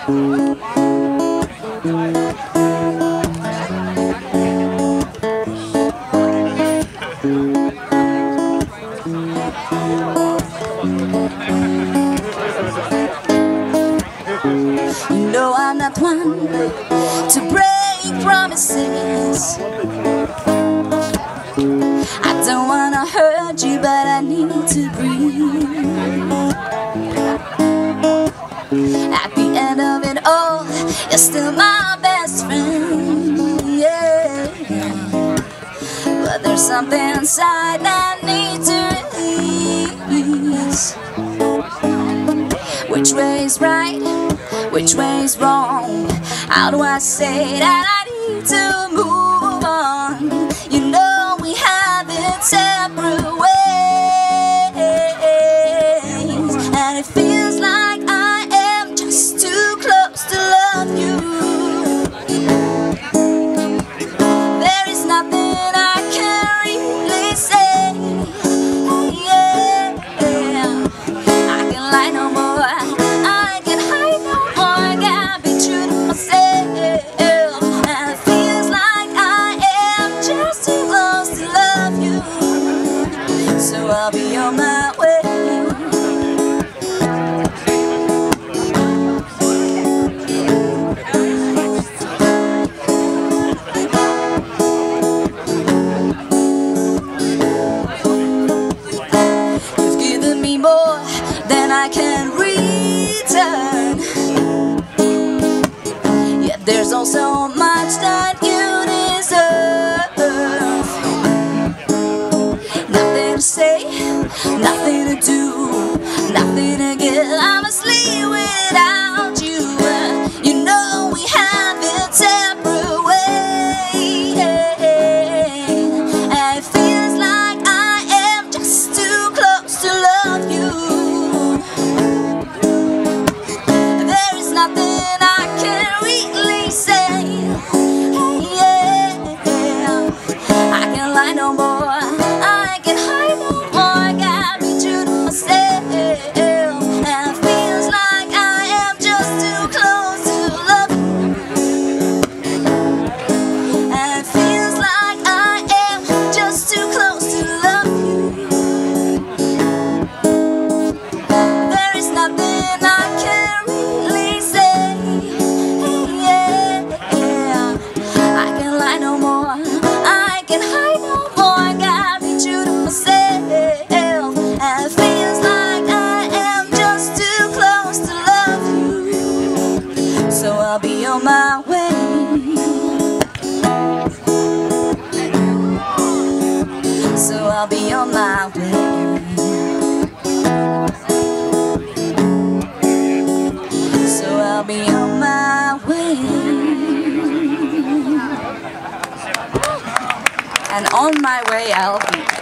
You know I'm not one to break promises. I don't wanna hurt you, but I need to breathe. At the end of it all, you're still my best friend, yeah. But there's something inside that needs to release. Which way is right? Which way is wrong? How do I say that I need to move on? You know we have it separate ways, and it feels like I am just too close to love you. There is nothing I can really say, yeah. I can lie no more. I'll be on my way. You've given me more than I can return, yet there's also much that you deserve. Nothing to say, nothing to do, nothing to give. I must leave without you. You know we have it separate ways, and it feels like I am just too close to love you. There is nothing I can really say, yeah. I can lie no more. So I'll be on my way. So I'll be on my way. So I'll be on my way. And on my way I'll be.